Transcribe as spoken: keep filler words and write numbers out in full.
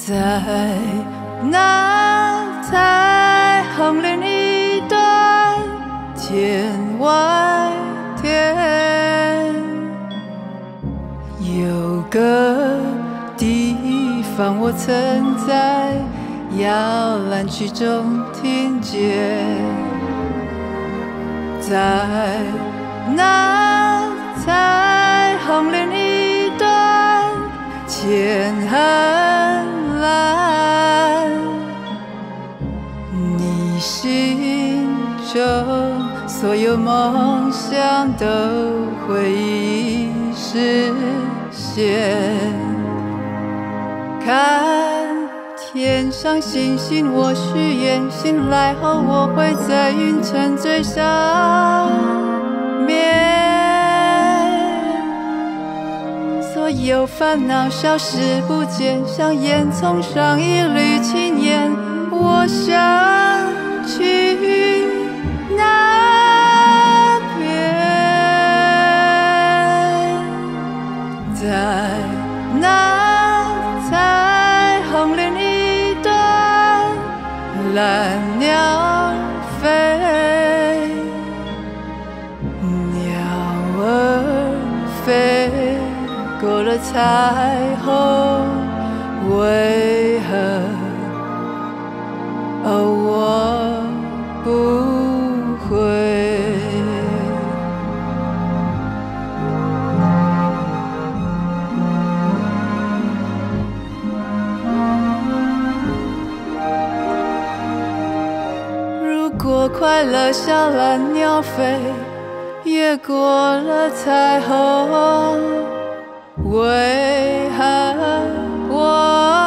在那彩虹另一端天外天，有个地方我曾在摇篮曲中听见，在那彩虹另一端天很蓝，你心中所有梦想都会一实现。看天上星星，我许愿，醒来后我会在云层最上面，所有烦恼消失不见，像烟囱上一缕青烟。我想去那边，在那彩虹另一端，蓝鸟飞，鸟儿飞过了彩虹，为何哦我不会？如果快乐像蓝鸟飞，越过了彩虹，为何我